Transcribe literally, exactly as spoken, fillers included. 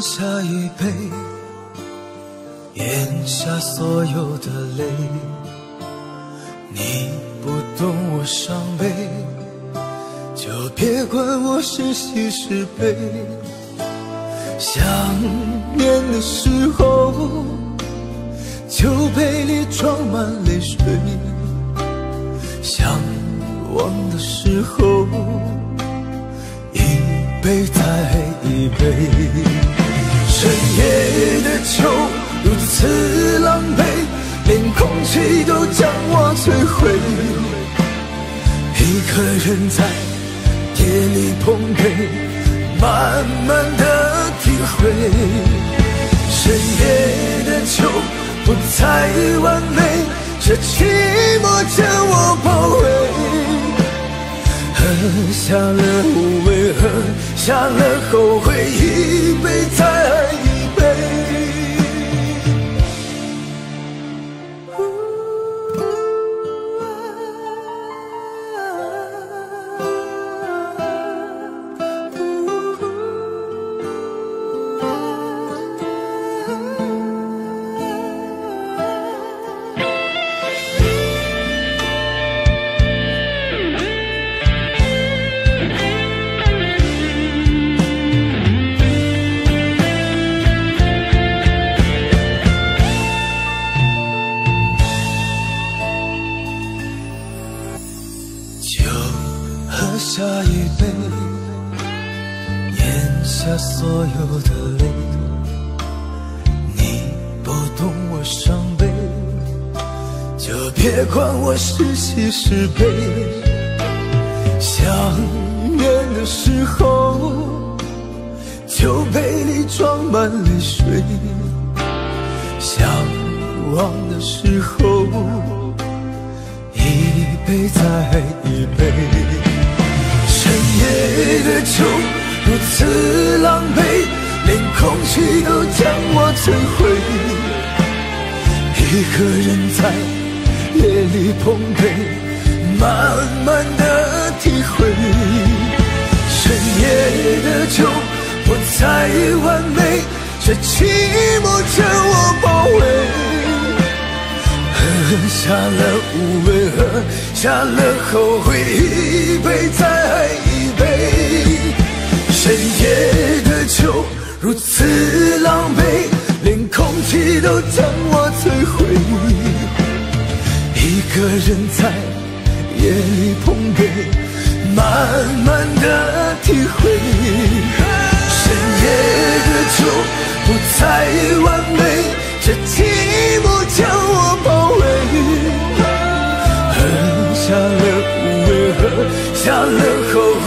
下一杯，咽下所有的泪。你不懂我伤悲，就别管我是喜是悲。想念的时候，酒杯里装满泪水；想忘的时候，一杯再一杯。深夜的酒如此狼狈，连空气都将我摧毁。一个人在夜里碰杯，慢慢的体会。深夜的酒不再完美，这寂寞将我包围。喝下了无畏，喝下了后悔，一杯再一杯。下一杯，咽下所有的泪。你不懂我伤悲，就别管我是喜是悲。想念的时候，酒杯里装满泪水；想忘的时候，一杯再一杯。深夜的酒如此狼狈，连空气都将我摧毁。一个人在夜里碰杯，慢慢的体会。深夜的酒不再完美，这寂寞将我包围。喝下了无畏，喝下了后悔，一杯再一杯。深夜的酒如此狼狈，连空气都将我摧毁。一个人在夜里碰杯，慢慢的体会。深夜的酒不再完美，这寂寞将我包围。喝下了无畏，喝下了后